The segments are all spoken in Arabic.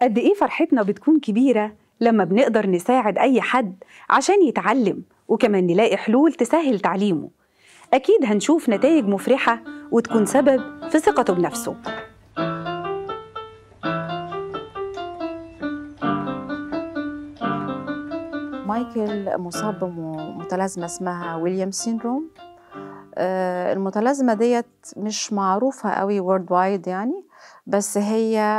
قد إيه فرحتنا بتكون كبيرة لما بنقدر نساعد أي حد عشان يتعلم، وكمان نلاقي حلول تسهل تعليمه. أكيد هنشوف نتائج مفرحة وتكون سبب في ثقته بنفسه. مايكل مصاب بمتلازمة اسمها ويليامز سيندروم. المتلازمة ديت مش معروفة قوي وورلد وايد يعني، بس هي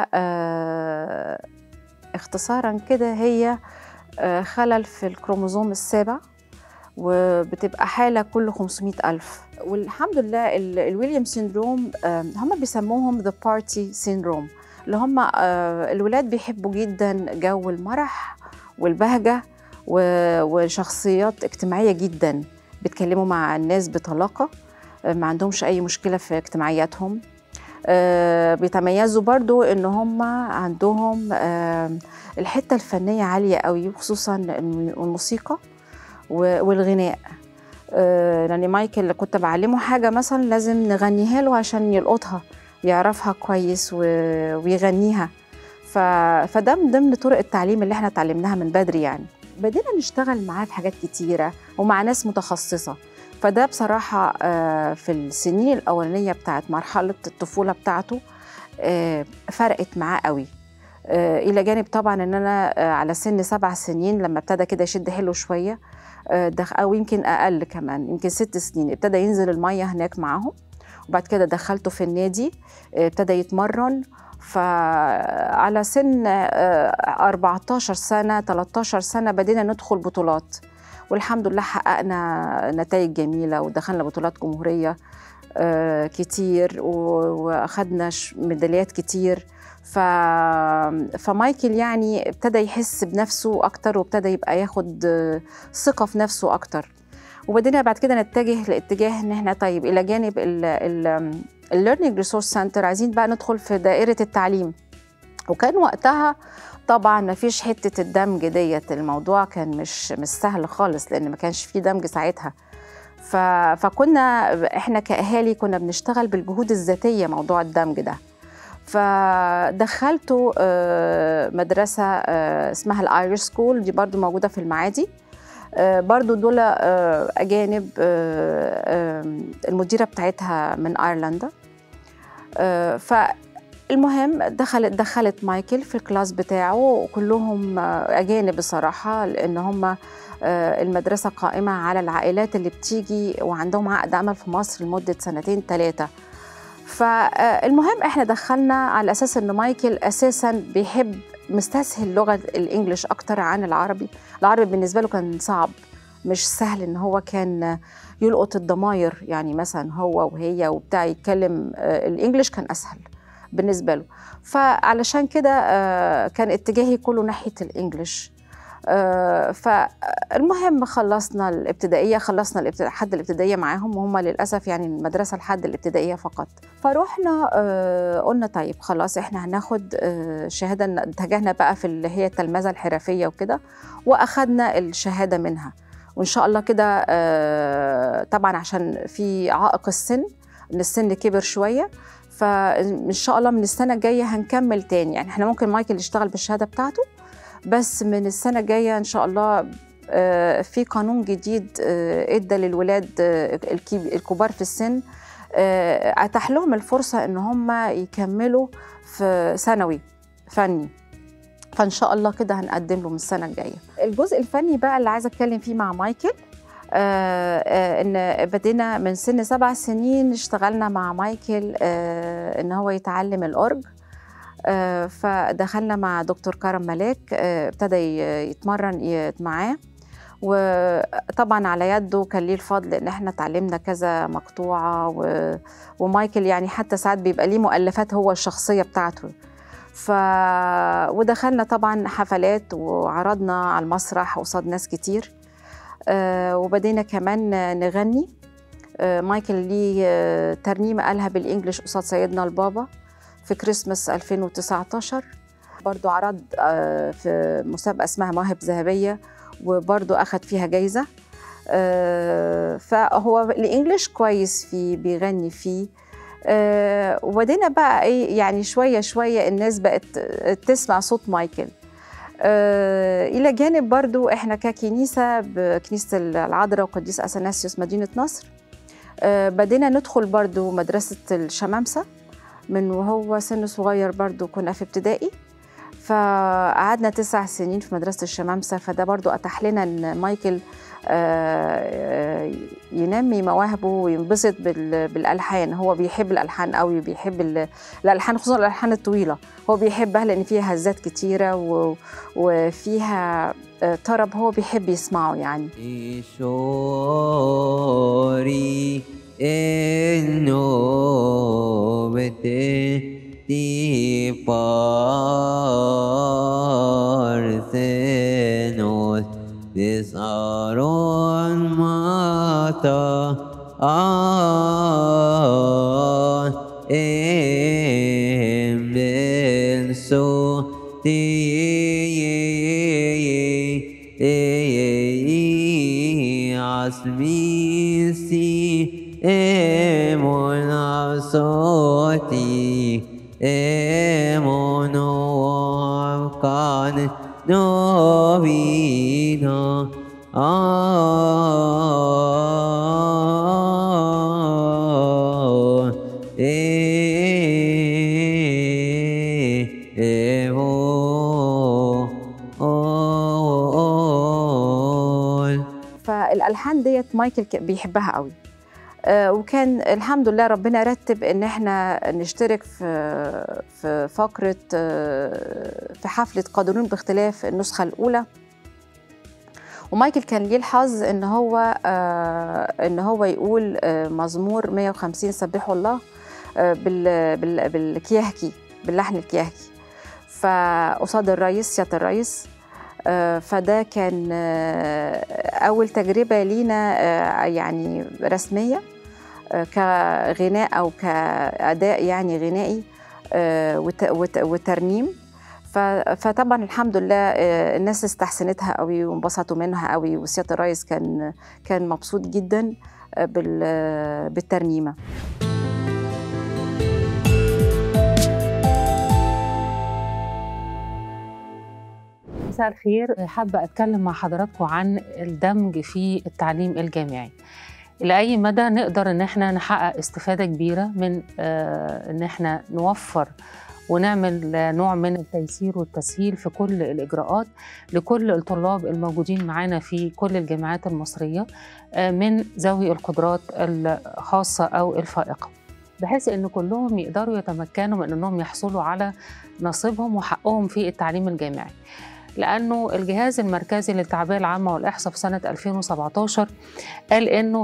اختصارا كده هي خلل في الكروموزوم السابع، وبتبقى حالة كل 500,000. والحمد لله الويليامز سيندروم هم بيسموهم the party syndrome، اللي هم الولاد بيحبوا جدا جو المرح والبهجة وشخصيات اجتماعية جدا، بيتكلموا مع الناس بطلاقة، ما عندهمش أي مشكلة في اجتماعياتهم. بيتميزوا برضو إن هم عندهم الحتة الفنية عالية قوي، خصوصا الموسيقى والغناء. يعني مايكل كنت بعلمه حاجة مثلا لازم نغنيها له عشان يلقطها، يعرفها كويس ويغنيها. فده من ضمن طرق التعليم اللي احنا اتعلمناها من بدري. يعني بدينا نشتغل معاه في حاجات كتيرة ومع ناس متخصصة. فده بصراحة في السنين الأولانية بتاعت مرحلة الطفولة بتاعته فرقت معاه قوي، إلى جانب طبعا إن أنا على سن 7 سنين لما ابتدى كده يشد حيله شوية، أو يمكن أقل كمان، يمكن 6 سنين، ابتدى ينزل المية هناك معهم. وبعد كده دخلته في النادي، ابتدى يتمرن. فعلى سن 14 سنة 13 سنة بدينا ندخل بطولات، والحمد لله حققنا نتائج جميلة ودخلنا بطولات جمهورية كتير، وأخدنا ميداليات كتير. فمايكل يعني ابتدى يحس بنفسه أكتر، وابتدى يبقى ياخد ثقة في نفسه أكتر. وبدينا بعد كده نتجه لاتجاه إن احنا طيب إلى جانب الليرنينج ريسورس سنتر عايزين بقى ندخل في دائرة التعليم. وكان وقتها طبعا ما فيش حتة الدمج ديت، الموضوع كان مش سهل خالص، لأن ما كانش فيه دمج ساعتها. فكنا احنا كأهالي كنا بنشتغل بالجهود الذاتية موضوع الدمج ده. فدخلته مدرسة اسمها الآيرش سكول، دي برضو موجودة في المعادي. برضو دول أجانب، المديرة بتاعتها من أيرلندا. فالمهم دخلت مايكل في الكلاس بتاعه، وكلهم أجانب الصراحة، لأن هم المدرسة قائمة على العائلات اللي بتيجي وعندهم عقد عمل في مصر لمدة 2 3. فالمهم احنا دخلنا على أساس أن مايكل أساساً بيحب مستسهل لغة الإنجليش أكتر عن العربي. العربي بالنسبة له كان صعب، مش سهل إن هو كان يلقط الضماير، يعني مثلا هو وهي وبتاع يتكلم الإنجليش كان أسهل بالنسبة له. فعلشان كده كان اتجاهي كله ناحية الإنجليش. فالمهم خلصنا الابتدائية، حد الابتدائية معاهم، وهم للأسف يعني المدرسة لحد الابتدائية فقط. فروحنا قلنا طيب خلاص احنا هناخد شهادة، اتجهنا بقى في اللي هي التلمذة الحرفية وكده، وأخدنا الشهادة منها. وإن شاء الله كده طبعا عشان في عائق السن، إن السن كبر شوية، فإن شاء الله من السنة الجاية هنكمل تاني. يعني احنا ممكن مايكل يشتغل بالشهادة بتاعته، بس من السنة الجاية إن شاء الله في قانون جديد ادى للولاد الكبار في السن، أتاح لهم الفرصة إن هم يكملوا في ثانوي فني. فإن شاء الله كده هنقدم له من السنة الجاية. الجزء الفني بقى اللي عايزة أتكلم فيه مع مايكل، إن بدينا من سن 7 سنين اشتغلنا مع مايكل إن هو يتعلم الأورج. فدخلنا مع دكتور كرم ملاك، ابتدى يتمرن معاه، وطبعا على يده كان ليه الفضل ان احنا اتعلمنا كذا مقطوعه. ومايكل يعني حتى ساعات بيبقى ليه مؤلفات هو الشخصيه بتاعته. ودخلنا طبعا حفلات وعرضنا على المسرح قصاد ناس كتير، وبدينا كمان نغني. مايكل ليه ترنيمه قالها بالانجلش قصاد سيدنا البابا في كريسماس 2019. برضو عرض في مسابقة اسمها مواهب ذهبية، وبرضو أخذ فيها جايزة. فهو الإنجليش كويس فيه، بيغني فيه. وبدينا بقى ايه يعني شويه شويه الناس بقت تسمع صوت مايكل. الى جانب برضو احنا ككنيسه بكنيسه العذراء وقديس اثناسيوس مدينه نصر بدينا ندخل برضو مدرسه الشمامسه من وهو سن صغير، برضو كنا في ابتدائي، فقعدنا 9 سنين في مدرسه الشمامسه. فده برضو اتاح لنا ان مايكل ينمي مواهبه وينبسط بالالحان. هو بيحب الالحان قوي، بيحب الالحان خصوصا الالحان الطويله، هو بيحبها لان فيها هزات كتيره وفيها طرب هو بيحب يسمعه يعني. Desaron mata ben so asmisi emon asoti emon kan novina فالالحان ديت مايكل بيحبها قوي. وكان الحمد لله ربنا رتب ان احنا نشترك في فقره في حفله قادرون باختلاف النسخه الاولى. ومايكل كان ليه الحظ ان هو يقول مزمور 150 سبحوا الله بالكيهكي، باللحن الكيهكي، فقصاد الرئيس سيادة الرئيس. فده كان أول تجربة لينا يعني رسمية كغناء أو كأداء يعني غنائي وترنيم. فطبعا الحمد لله الناس استحسنتها قوي وانبسطوا منها قوي، وسيادة الرئيس كان مبسوط جدا بالترنيمة. مساء الخير. حابة أتكلم مع حضراتكم عن الدمج في التعليم الجامعي. لأي مدى نقدر إن احنا نحقق استفادة كبيرة من إن احنا نوفر ونعمل نوع من التيسير والتسهيل في كل الإجراءات لكل الطلاب الموجودين معانا في كل الجامعات المصرية من ذوي القدرات الخاصة أو الفائقة، بحيث إن كلهم يقدروا يتمكنوا من إنهم يحصلوا على نصيبهم وحقهم في التعليم الجامعي. لأنه الجهاز المركزي للتعبئة العامة والإحصاء في سنة 2017 قال إنه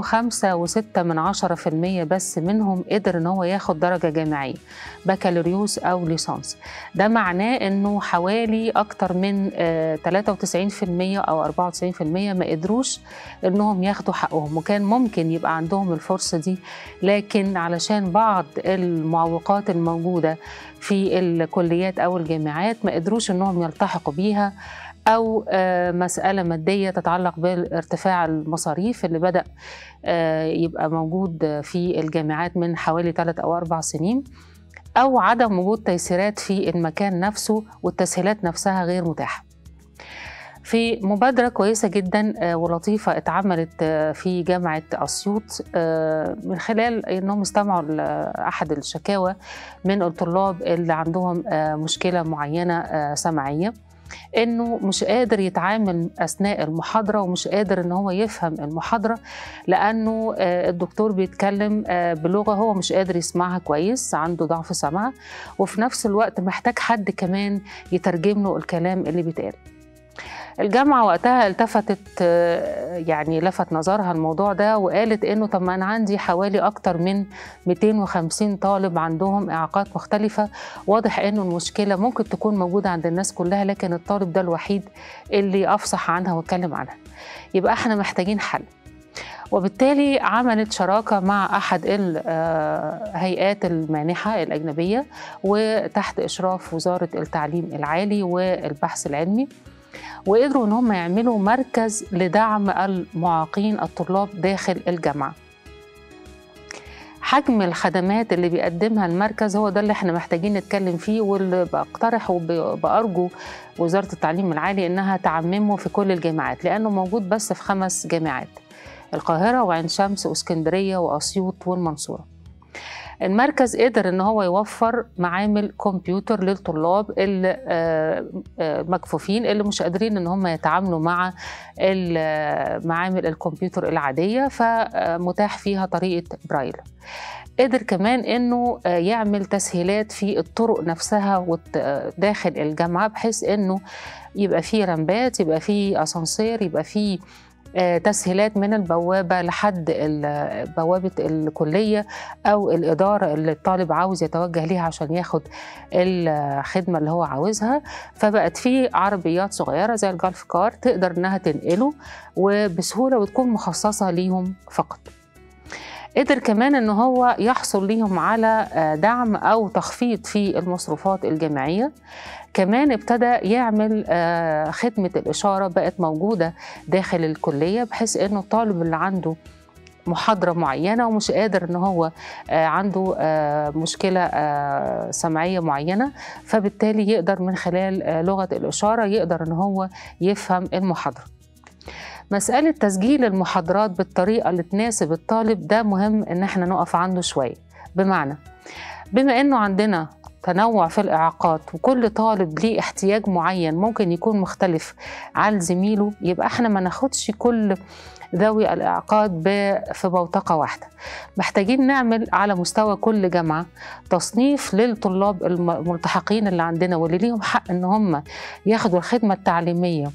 5.6% بس منهم قدر إن هو ياخد درجة جامعية بكالوريوس أو ليسانس. ده معناه إنه حوالي أكتر من 93% أو 94% ما قدروش إنهم ياخدوا حقهم، وكان ممكن يبقى عندهم الفرصة دي، لكن علشان بعض المعوقات الموجودة في الكليات أو الجامعات ما قدروش إنهم يلتحقوا بيها، أو مسألة مادية تتعلق بارتفاع المصاريف اللي بدأ يبقى موجود في الجامعات من حوالي 3 أو 4 سنين، أو عدم وجود تيسيرات في المكان نفسه والتسهيلات نفسها غير متاحة. في مبادرة كويسة جدا ولطيفة اتعملت في جامعة أسيوط من خلال أنهم استمعوا لأحد الشكاوى من الطلاب اللي عندهم مشكلة معينة سمعية، إنه مش قادر يتعامل أثناء المحاضرة ومش قادر إن هو يفهم المحاضرة، لأنه الدكتور بيتكلم بلغة هو مش قادر يسمعها كويس، عنده ضعف سمع، وفي نفس الوقت محتاج حد كمان يترجم له الكلام اللي بيتقال. الجامعة وقتها التفتت يعني لفت نظرها الموضوع ده، وقالت إنه طب ما أنا عندي حوالي أكتر من 250 طالب عندهم إعاقات مختلفة، واضح إنه المشكلة ممكن تكون موجودة عند الناس كلها، لكن الطالب ده الوحيد اللي أفصح عنها واتكلم عنها، يبقى إحنا محتاجين حل. وبالتالي عملت شراكة مع أحد الهيئات المانحة الأجنبية وتحت إشراف وزارة التعليم العالي والبحث العلمي، وقدروا إن هم يعملوا مركز لدعم المعاقين الطلاب داخل الجامعة. حجم الخدمات اللي بيقدمها المركز هو ده اللي احنا محتاجين نتكلم فيه، واللي بقترح وبأرجو وزارة التعليم العالي إنها تعممه في كل الجامعات، لأنه موجود بس في 5 جامعات: القاهرة وعين شمس واسكندرية وأسيوط والمنصورة. المركز قدر إن هو يوفر معامل كمبيوتر للطلاب المكفوفين اللي مش قادرين إن هم يتعاملوا مع معامل الكمبيوتر العادية، فمتاح فيها طريقة برايل. قدر كمان إنه يعمل تسهيلات في الطرق نفسها داخل الجامعة، بحيث إنه يبقى فيه رمبات، يبقى فيه أسانسير، يبقى فيه تسهيلات من البوابة لحد بوابة الكلية أو الإدارة اللي الطالب عاوز يتوجه ليها عشان ياخد الخدمة اللي هو عاوزها. فبقت في عربيات صغيرة زي الجولف كار تقدر إنها تنقله وبسهولة وتكون مخصصة ليهم فقط. قدر كمان إن هو يحصل ليهم على دعم أو تخفيض في المصروفات الجامعية. كمان ابتدى يعمل خدمة الإشارة بقت موجودة داخل الكلية، بحيث إنه الطالب اللي عنده محاضرة معينة ومش قادر إن هو عنده مشكلة سمعية معينة، فبالتالي يقدر من خلال لغة الإشارة يقدر إن هو يفهم المحاضرة. مسألة تسجيل المحاضرات بالطريقة اللي تناسب الطالب ده مهم إن احنا نقف عنده شوية. بمعنى بما إنه عندنا تنوع في الإعاقات وكل طالب ليه احتياج معين ممكن يكون مختلف عن زميله، يبقى احنا ما ناخدش كل ذوي الإعاقات في بوتقة واحدة. محتاجين نعمل على مستوى كل جامعة تصنيف للطلاب الملتحقين اللي عندنا واللي ليهم حق إن هم ياخدوا الخدمة التعليمية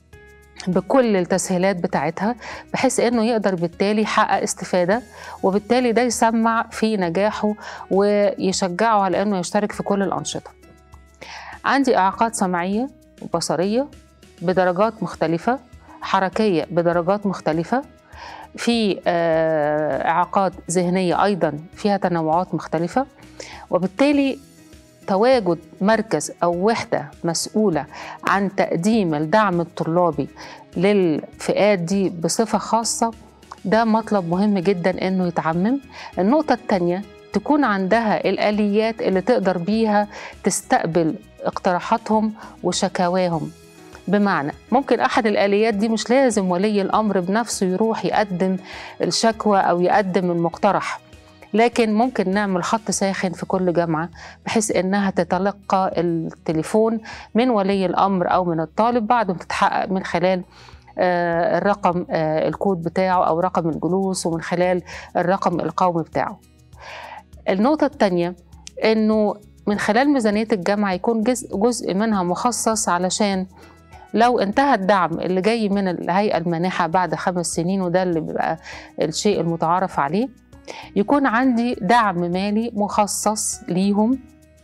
بكل التسهيلات بتاعتها، بحيث انه يقدر بالتالي يحقق استفادة، وبالتالي ده يسمع في نجاحه ويشجعه على انه يشترك في كل الأنشطة. عندي إعاقات سمعية وبصرية بدرجات مختلفة، حركية بدرجات مختلفة، في إعاقات ذهنية أيضا فيها تنوعات مختلفة. وبالتالي تواجد مركز أو وحدة مسؤولة عن تقديم الدعم الطلابي للفئات دي بصفة خاصة ده مطلب مهم جدا إنه يتعمم. النقطة التانية تكون عندها الآليات اللي تقدر بيها تستقبل اقتراحاتهم وشكاواهم. بمعنى ممكن أحد الآليات دي مش لازم ولي الأمر بنفسه يروح يقدم الشكوى أو يقدم المقترح، لكن ممكن نعمل خط ساخن في كل جامعة بحيث إنها تتلقى التليفون من ولي الأمر أو من الطالب بعد ما تتحقق من خلال الرقم الكود بتاعه أو رقم الجلوس ومن خلال الرقم القومي بتاعه. النقطة التانية إنه من خلال ميزانية الجامعة يكون جزء منها مخصص علشان لو انتهى الدعم اللي جاي من الهيئة المانحة بعد 5 سنين، وده اللي بيبقى الشيء المتعارف عليه، يكون عندي دعم مالي مخصص ليهم،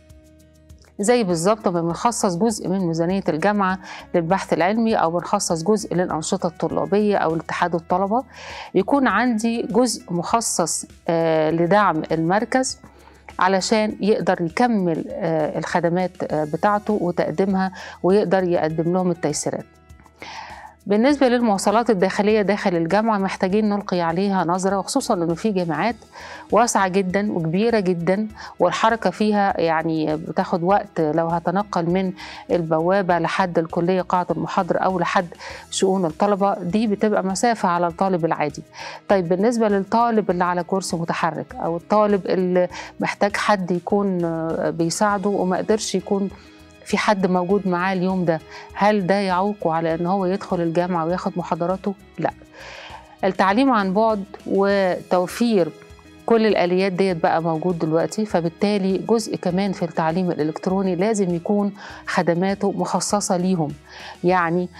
زي بالظبط ما بنخصص جزء من ميزانية الجامعة للبحث العلمي أو بنخصص جزء للأنشطة الطلابية أو لاتحاد الطلبة. يكون عندي جزء مخصص لدعم المركز علشان يقدر يكمل الخدمات بتاعته وتقديمها ويقدر يقدم لهم التيسيرات. بالنسبة للمواصلات الداخلية داخل الجامعة محتاجين نلقي عليها نظرة، وخصوصا إنه في جامعات واسعة جدا وكبيرة جدا والحركة فيها يعني بتاخد وقت. لو هتنقل من البوابة لحد الكلية قاعة المحاضرة أو لحد شؤون الطلبة، دي بتبقى مسافة على الطالب العادي. طيب بالنسبة للطالب اللي على كرسي متحرك أو الطالب اللي محتاج حد يكون بيساعده وما قدرش يكون في حد موجود معاه اليوم ده، هل ده يعوقه على ان هو يدخل الجامعة وياخد محاضراته؟ لا. التعليم عن بعد وتوفير كل الآليات ديت بقى موجود دلوقتي، فبالتالي جزء كمان في التعليم الإلكتروني لازم يكون خدماته مخصصة ليهم. يعني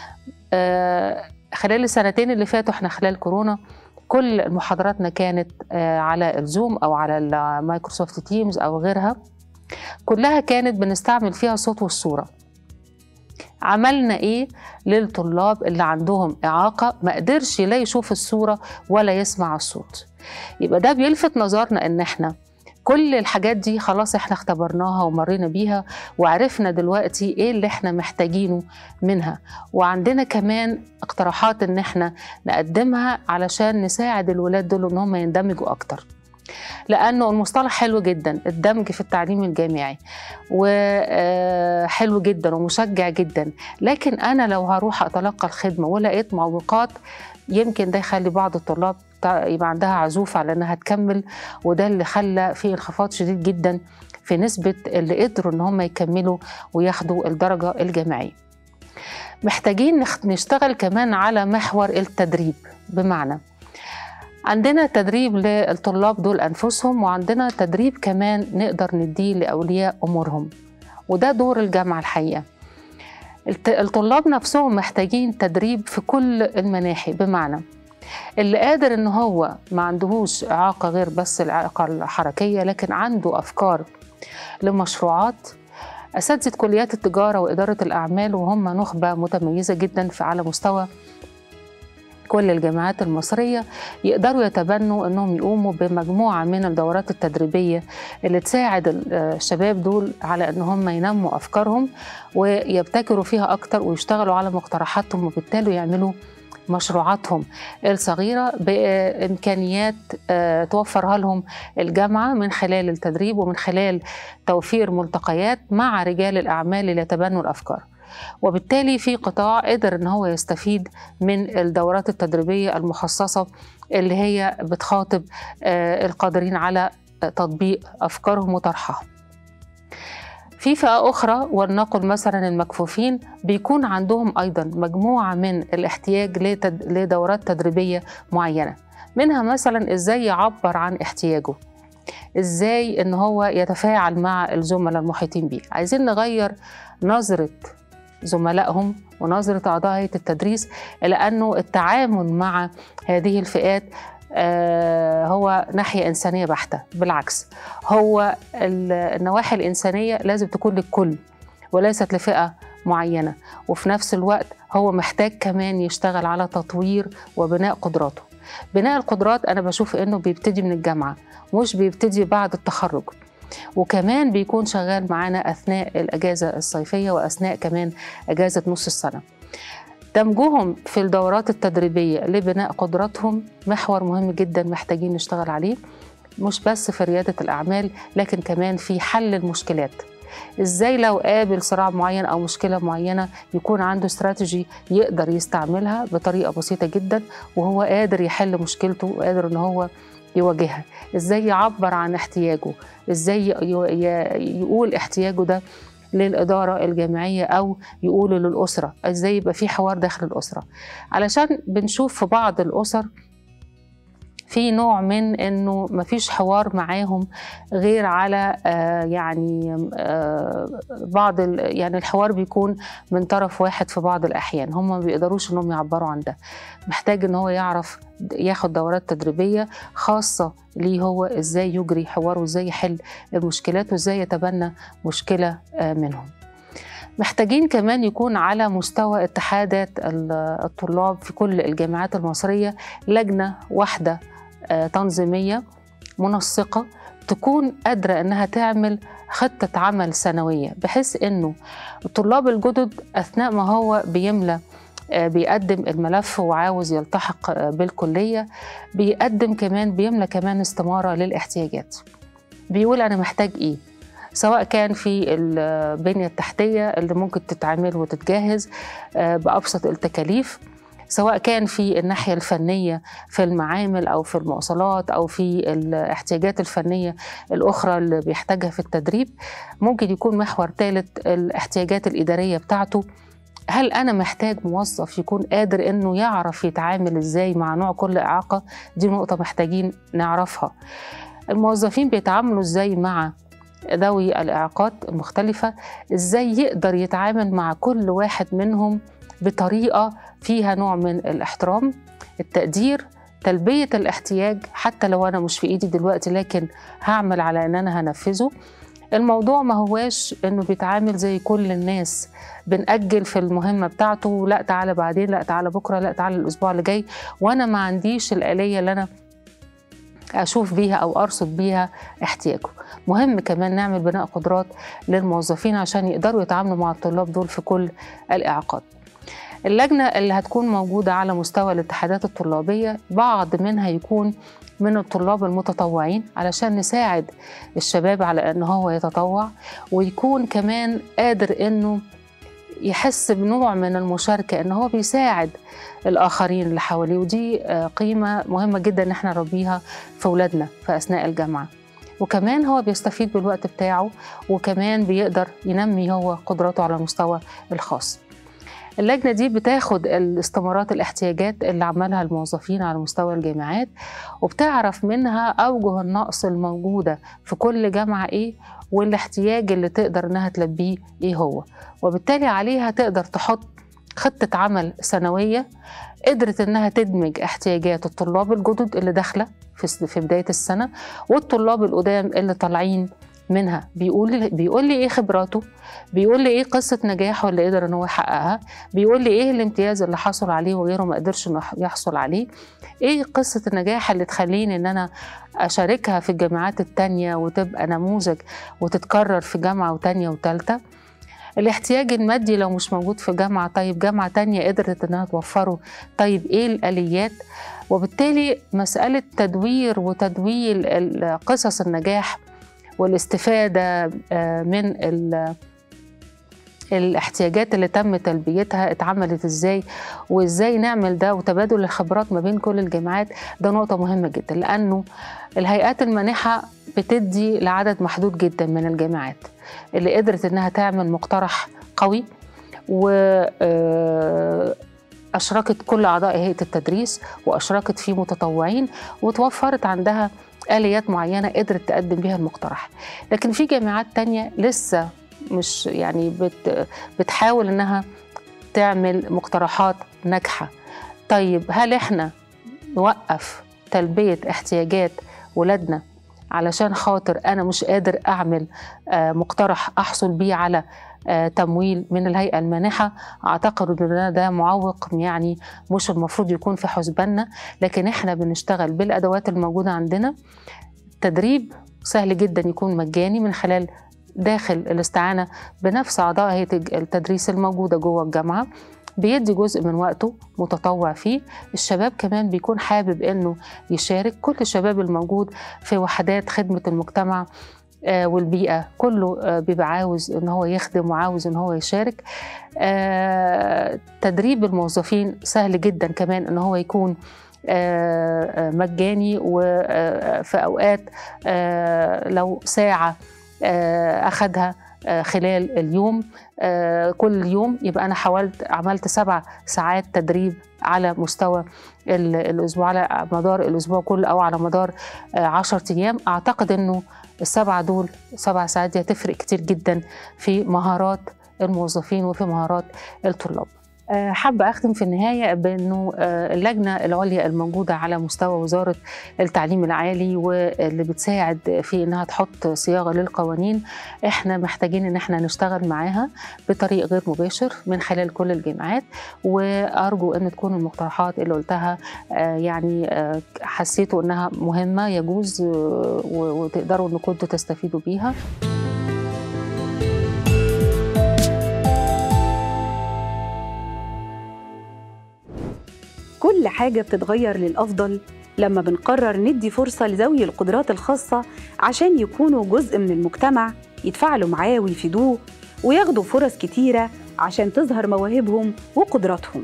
خلال السنتين اللي فاتوا احنا خلال كورونا كل محاضراتنا كانت على الزوم أو على المايكروسوفت تيمز أو غيرها، كلها كانت بنستعمل فيها الصوت والصورة. عملنا ايه للطلاب اللي عندهم إعاقة ما قدرش لا يشوف الصورة ولا يسمع الصوت؟ يبقى ده بيلفت نظرنا ان احنا كل الحاجات دي خلاص احنا اختبرناها ومرينا بيها وعرفنا دلوقتي ايه اللي احنا محتاجينه منها، وعندنا كمان اقتراحات ان احنا نقدمها علشان نساعد الولاد دول ان هم يندمجوا اكتر. لأنه المصطلح حلو جدا، الدمج في التعليم الجامعي، وحلو جدا ومشجع جدا، لكن أنا لو هروح أتلقى الخدمة ولقيت معوقات يمكن ده يخلي بعض الطلاب يبقى عندها عزوفة على أنها تكمل، وده اللي خلى في انخفاض شديد جدا في نسبة اللي قدروا أن هم يكملوا وياخدوا الدرجة الجامعية. محتاجين نشتغل كمان على محور التدريب، بمعنى عندنا تدريب للطلاب دول أنفسهم، وعندنا تدريب كمان نقدر نديه لأولياء أمورهم، وده دور الجامعة الحقيقة. الطلاب نفسهم محتاجين تدريب في كل المناحي، بمعنى اللي قادر إن هو ما عندهوش إعاقة غير بس الإعاقة الحركية، لكن عنده أفكار لمشروعات. أساتذة كليات التجارة وإدارة الأعمال وهم نخبة متميزة جدا على مستوى كل الجامعات المصرية، يقدروا يتبنوا أنهم يقوموا بمجموعة من الدورات التدريبية اللي تساعد الشباب دول على أن هم ينموا أفكارهم ويبتكروا فيها أكتر ويشتغلوا على مقترحاتهم، وبالتالي يعملوا مشروعاتهم الصغيرة بإمكانيات توفرها لهم الجامعة من خلال التدريب ومن خلال توفير ملتقيات مع رجال الأعمال اللي يتبنوا الأفكار. وبالتالي في قطاع قدر ان هو يستفيد من الدورات التدريبية المخصصة اللي هي بتخاطب القادرين على تطبيق أفكارهم وطرحها. في فئة أخرى، ولنقل مثلا المكفوفين، بيكون عندهم أيضا مجموعة من الاحتياج لدورات تدريبية معينة، منها مثلا إزاي يعبر عن احتياجه، إزاي إن هو يتفاعل مع الزملاء المحيطين بيه. عايزين نغير نظرة زملائهم ونظرة أعضاء هيئة التدريس، لأنه التعامل مع هذه الفئات هو ناحية إنسانية بحتة. بالعكس، هو النواحي الإنسانية لازم تكون للكل وليست لفئة معينة، وفي نفس الوقت هو محتاج كمان يشتغل على تطوير وبناء قدراته. بناء القدرات أنا بشوف إنه بيبتدي من الجامعة، مش بيبتدي بعد التخرج، وكمان بيكون شغال معانا أثناء الأجازة الصيفية وأثناء كمان أجازة نص السنة. دمجهم في الدورات التدريبية لبناء قدراتهم محور مهم جدا محتاجين نشتغل عليه، مش بس في ريادة الأعمال لكن كمان في حل المشكلات. إزاي لو قابل صراع معين أو مشكلة معينة يكون عنده استراتيجي يقدر يستعملها بطريقة بسيطة جدا وهو قادر يحل مشكلته وقادر إن هو يواجهها. إزاي يعبر عن احتياجه، إزاي يقول احتياجه ده للإدارة الجامعية أو يقوله للأسرة، إزاي يبقى في حوار داخل الأسرة. علشان بنشوف في بعض الأسر في نوع من إنه مفيش حوار معاهم غير على بعض يعني الحوار بيكون من طرف واحد في بعض الأحيان، هم ما بيقدروش إنهم يعبروا عن ده. محتاج إن هو يعرف ياخد دورات تدريبية خاصة ليه هو إزاي يجري حوار وإزاي يحل المشكلات وإزاي يتبنى مشكلة منهم. محتاجين كمان يكون على مستوى اتحادات الطلاب في كل الجامعات المصرية لجنة واحدة تنظيمية منسقة تكون قادرة أنها تعمل خطة عمل سنوية، بحيث أنه الطلاب الجدد أثناء ما هو بيقدم الملف وعاوز يلتحق بالكلية بيملى كمان استمارة للاحتياجات، بيقول أنا محتاج إيه، سواء كان في البنية التحتية اللي ممكن تتعمل وتتجهز بأبسط التكاليف، سواء كان في الناحية الفنية في المعامل أو في المواصلات أو في الاحتياجات الفنية الأخرى اللي بيحتاجها في التدريب. ممكن يكون محور ثالث الاحتياجات الإدارية بتاعته. هل أنا محتاج موظف يكون قادر إنه يعرف يتعامل إزاي مع نوع كل إعاقة؟ دي نقطة محتاجين نعرفها. الموظفين بيتعاملوا إزاي مع ذوي الإعاقات المختلفة، إزاي يقدر يتعامل مع كل واحد منهم بطريقة فيها نوع من الاحترام، التقدير، تلبية الاحتياج حتى لو أنا مش في إيدي دلوقتي لكن هعمل على أن أنا هنفذه. الموضوع ما هواش إنه بيتعامل زي كل الناس، بنأجل في المهمة بتاعته، لا تعالى بعدين، لا تعالى بكرة، لا تعالى الأسبوع اللي جاي، وأنا ما عنديش الآلية اللي أنا أشوف بيها أو أرصد بيها احتياجه. مهم كمان نعمل بناء قدرات للموظفين عشان يقدروا يتعاملوا مع الطلاب دول في كل الإعاقات. اللجنة اللي هتكون موجودة على مستوى الاتحادات الطلابية بعض منها يكون من الطلاب المتطوعين علشان نساعد الشباب على أنه هو يتطوع، ويكون كمان قادر أنه يحس بنوع من المشاركة، أنه هو بيساعد الآخرين اللي حواليه. ودي قيمة مهمة جدا أن احنا نربيها في أولادنا في أثناء الجامعة. وكمان هو بيستفيد بالوقت بتاعه، وكمان بيقدر ينمي هو قدراته على المستوى الخاص. اللجنة دي بتاخد الاستمارات الاحتياجات اللي عملها الموظفين على مستوى الجامعات، وبتعرف منها أوجه النقص الموجودة في كل جامعة إيه، والاحتياج اللي تقدر إنها تلبيه إيه هو، وبالتالي عليها تقدر تحط خطة عمل سنوية قدرت إنها تدمج احتياجات الطلاب الجدد اللي داخلة في بداية السنة والطلاب القدام اللي طالعين منها. بيقول لي ايه خبراته، بيقول لي ايه قصه نجاحه اللي قدر ان هو يحققها، بيقول لي ايه الامتياز اللي حصل عليه وغيره ما قدرش انه يحصل عليه، ايه قصه النجاح اللي تخليني ان انا اشاركها في الجامعات التانية وتبقى نموذج وتتكرر في جامعه وتانية وتالتة. الاحتياج المادي لو مش موجود في جامعه، طيب جامعه تانية قدرت انها توفره، طيب ايه الاليات. وبالتالي مساله تدوير وتدويل قصص النجاح والاستفادة من الاحتياجات اللي تم تلبيتها اتعملت ازاي، وازاي نعمل ده، وتبادل الخبرات ما بين كل الجامعات. ده نقطة مهمة جدا، لأنه الهيئات المانحة بتدي لعدد محدود جدا من الجامعات اللي قدرت انها تعمل مقترح قوي، وأشركت كل أعضاء هيئة التدريس وأشركت فيه متطوعين، وتوفرت عندها آليات معينة قدرت تقدم بها المقترح. لكن في جامعات تانية لسه مش يعني بتحاول إنها تعمل مقترحات ناجحة. طيب هل إحنا نوقف تلبية احتياجات ولادنا علشان خاطر أنا مش قادر أعمل مقترح أحصل بيه على تمويل من الهيئة المانحة؟ أعتقد أن ده معوق يعني مش المفروض يكون في حسباننا. لكن إحنا بنشتغل بالأدوات الموجودة عندنا. تدريب سهل جدا يكون مجاني من خلال داخل الاستعانة بنفس أعضاء هيئة التدريس الموجودة جوه الجامعة، بيدي جزء من وقته متطوع فيه. الشباب كمان بيكون حابب أنه يشارك. كل الشباب الموجود في وحدات خدمة المجتمع والبيئة كله بيبقى عاوز ان هو يخدم وعاوز ان هو يشارك. تدريب الموظفين سهل جدا كمان ان هو يكون مجاني، وفي اوقات لو ساعة اخدها خلال اليوم كل يوم، يبقى انا عملت 7 ساعات تدريب على مستوى الاسبوع، على مدار الاسبوع كله او على مدار 10 ايام. اعتقد انه ال7 ساعات دي هتفرق كتير جدا في مهارات الموظفين وفي مهارات الطلاب. حابة أختم في النهاية بأنه اللجنة العليا الموجودة على مستوى وزارة التعليم العالي واللي بتساعد في أنها تحط صياغة للقوانين، إحنا محتاجين أن احنا نشتغل معاها بطريق غير مباشر من خلال كل الجامعات. وأرجو أن تكون المقترحات اللي قلتها يعني حسيتوا أنها مهمة يجوز وتقدروا أن كنتوا تستفيدوا بيها. كل حاجة بتتغير للأفضل لما بنقرر ندي فرصة لذوي القدرات الخاصة عشان يكونوا جزء من المجتمع، يتفاعلوا معاه ويفيدوه وياخدوا فرص كتيرة عشان تظهر مواهبهم وقدراتهم.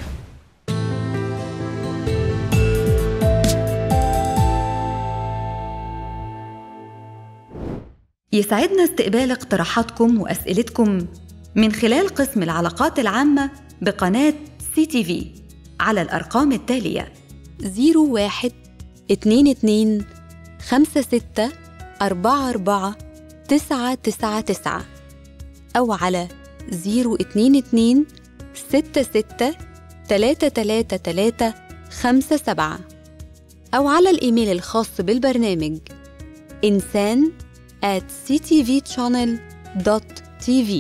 يسعدنا استقبال اقتراحاتكم وأسئلتكم من خلال قسم العلاقات العامة بقناة CTV على الأرقام التالية: 01 22 56 44 999 أو على 022 66 333 57 أو على الإيميل الخاص بالبرنامج insan@ctvchannel.tv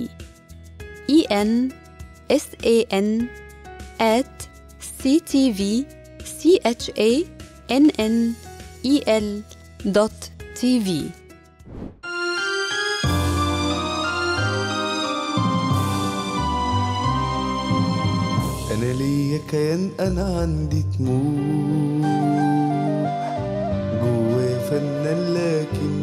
ensan@ctvchannel.tv. أنا ليا كيان، أنا عندي طموح، جوايا فنان لكن